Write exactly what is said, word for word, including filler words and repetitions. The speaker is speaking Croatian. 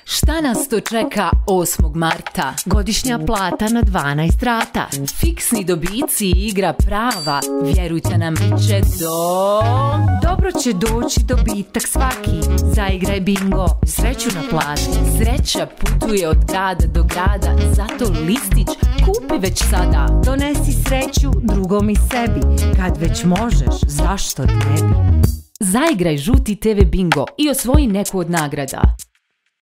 Šta nas to čeka osmog marta? Godišnja plata na dvanaest rata. Fiksni dobici i igra prava. Vjerujte nam, bit će do... Dobro će doći dobitak svaki. Zaigraj bingo, sreću naplati. Sreća putuje od grada do grada, zato listić kupi već sada. Donesi sreću drugom i sebi. Kad već možeš, zašto ne bi? Zaigraj žuti te ve bingo i osvoji neku od nagrada.